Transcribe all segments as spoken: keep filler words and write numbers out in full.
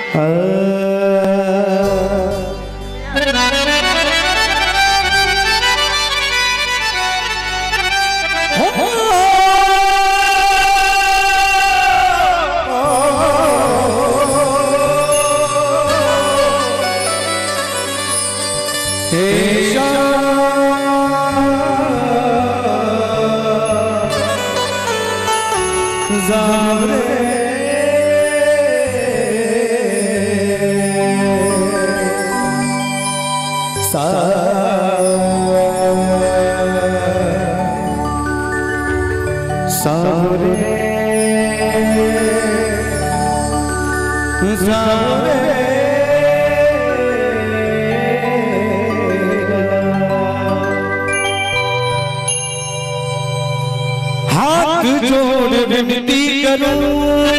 हाथ जोड़ विनती करूं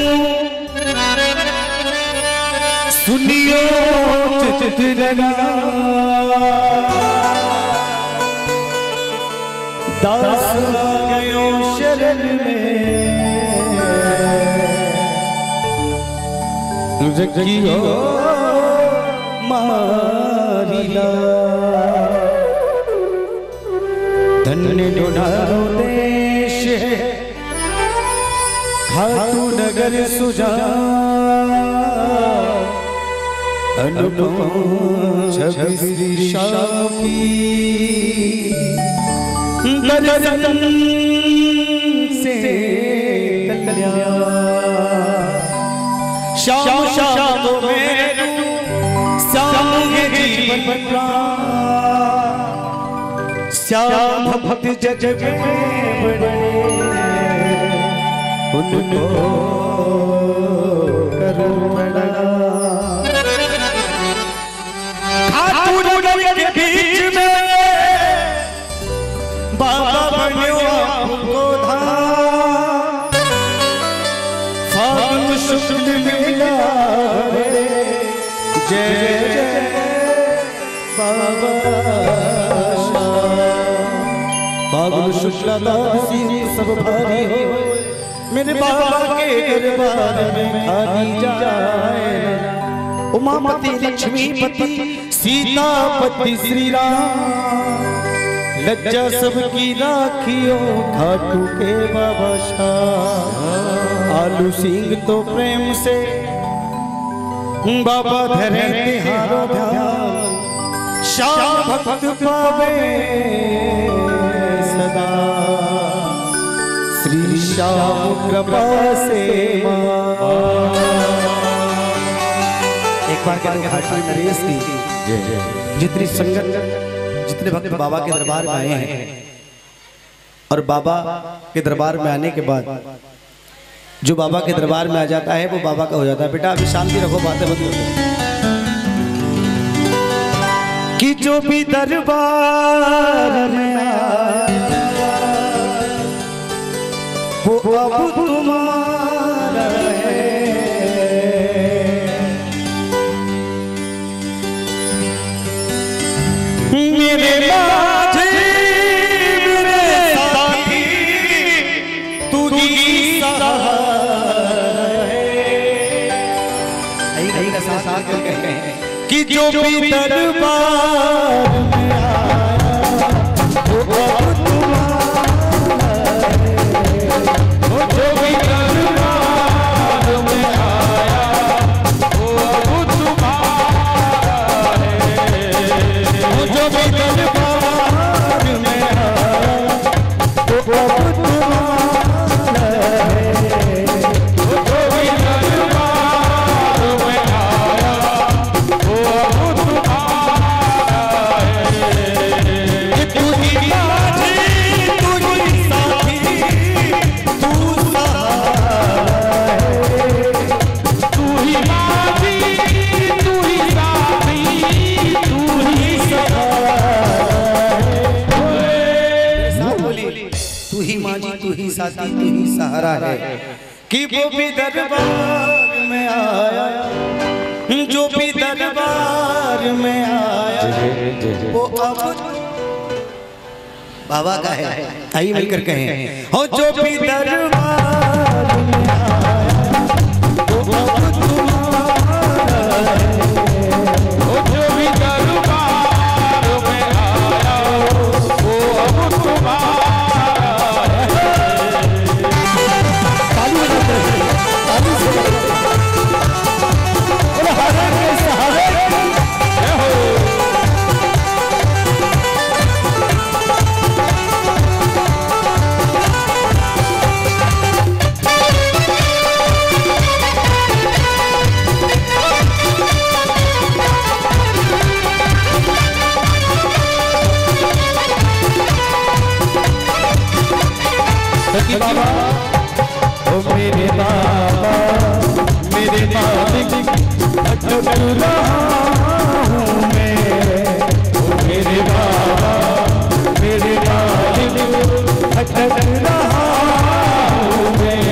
सुनियो चितरना दास गयो शरण में रखियो मारिला धन्य डोनारो देश खाटू नगर सुजा अनुपम छवि श्री श्याम की दर्शन से कल्याण श्याम श्याम मेरू श्याम ये जीवन प्राण श्याम भक्त जग में बड़े उनको करो बड़ा खाटू नगर के बीच में बाबा बन्यो आपको धाम फागुन शुक्ल मेला जय जय बाबा फागुन शुक्ल दासी सब भारी हो मेरे बाबा के दरबार में खाली जाए उमापति लक्ष्मीपति सीतापति श्री राम लज्जा सबकी राखियो खाटू के बाबा शाह आलू सिंह तो प्रेम से बाबा धरे तिहारो ध्यान श्याम भक्त पावे सदा श्री श्याम कृपा से एक बार क्या खाटू नरेश की जितनी संगत जितने भक्त बाबा के दरबार में आए हैं और बाबा के दरबार में आने के बाद जो बाबा के दरबार में आ जाता है वो बाबा का हो जाता है। बेटा अभी शांति रखो, बातें मत करो। कि जो भी दरबार में आया वो अब तुम्हारा है। मेरे माझे मेरे साथी तू ही सहारा है। कि जो भी दरबार में आया वो अब तुम्हारा है। वो जो भी दरबार में आया वो अब तुम्हारा है। वो जो भी दरबार में आया वो अब तुम्हारा है। वो जो भी दरबार में आया वो अब तुम्हारा है। कि तू ही माझी तू ही साथी तू सहारा है। तू ही माझी तू ही साथी तू ही सहारा है। तू ही माझी तू ही साथी तू ही सहारा है। कि वो भी दरबार में आया जो भी दरबार में आया वो अब बाबा का है। आइए मिलकर कहें हो जो भी दरबार में आया वो अब तुम्हारा ओ मेरे बाबा मेरे मालिक भटक रहा हूँ मैं। ओ मेरे बाबा मेरे मालिक भटक रहा हूँ मैं।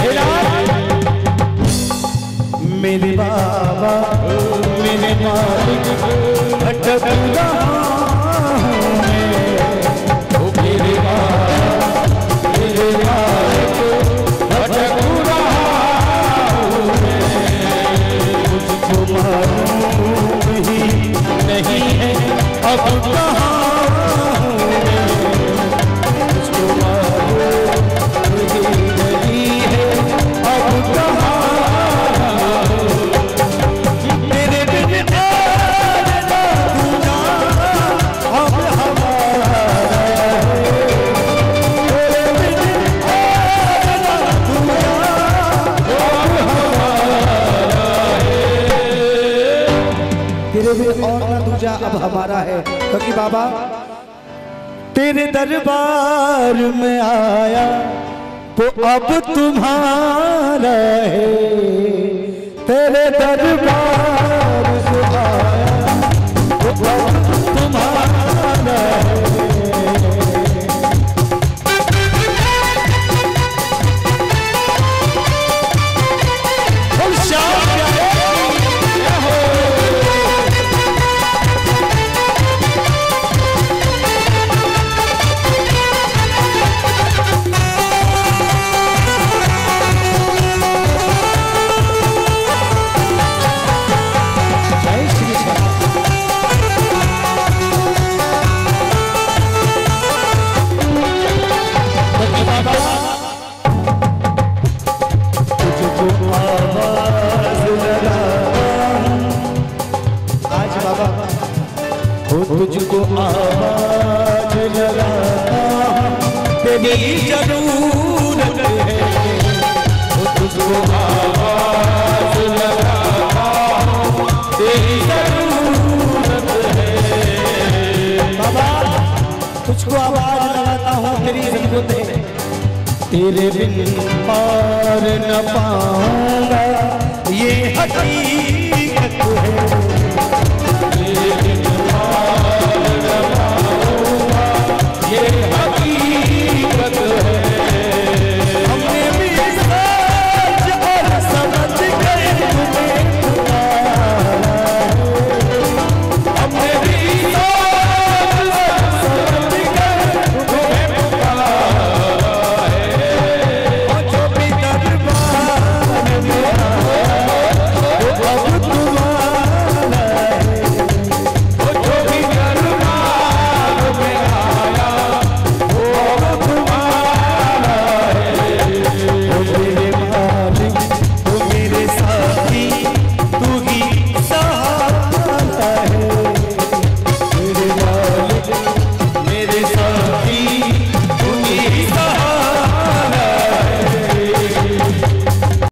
मेरे बाबा मेरे मालिक भटक रहा हूँ मैं। ओ मेरे बाबा मेरे मालिक भटक रहा हूँ मैं। मुझको मालूम ही नहीं है अब कहाँ हूँ मैं। मुझको मालूम ही नहीं है अब कहाँ। और ना दूजा अब हमारा है, क्योंकि बाबा तेरे दरबार में आया तो अब तुम्हारा है। तेरे दरबार से आया तो अब तुम्हारा है। तुझको आवाज लगाता तेरी जरूरत है। तुझको आवाज लगाता तेरी जरूरत है। बाबा तुझको आवाज लगाता हूँ तेरी जरूरत है। तेरे बिन पार न पाऊंगा ये हकीकत है।